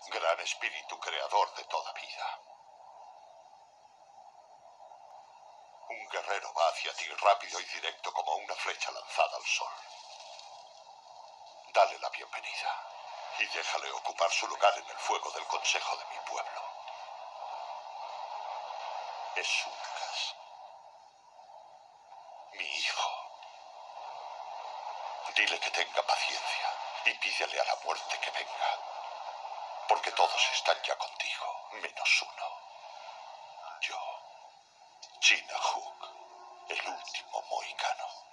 Gran espíritu creador de toda vida. Un guerrero va hacia ti rápido y directo como una flecha lanzada al sol. Dale la bienvenida y déjale ocupar su lugar en el fuego del consejo de mi pueblo. Es Ulgas, mi hijo. Dile que tenga paciencia y pídele a la muerte que venga, porque todos están ya contigo, menos uno. Yo, China Hook, el último mohicano.